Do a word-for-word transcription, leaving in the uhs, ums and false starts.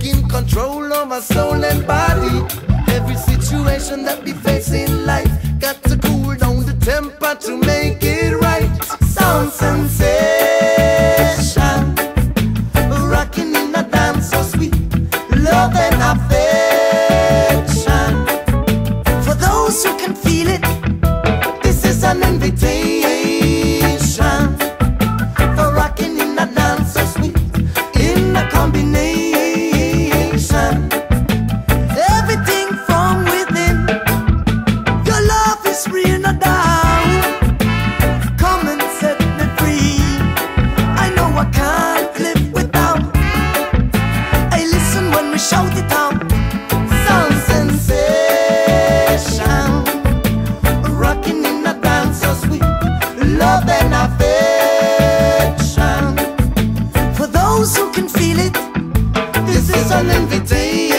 taking control of our soul and body. Every situation that we face in life got to cool down the temper to make it right. Sound sensation, rocking in a dance so sweet, love and affection. For those who can feel it, this is an invitation for rocking in a dance so sweet, in a combination. Everything from within, your love is real, no doubt. Come and set me free. I know I can't live without. I listen when we shout it out. Sound sensation, rocking in a dance so sweet, love and affection. For those who can feel it, this is an invitation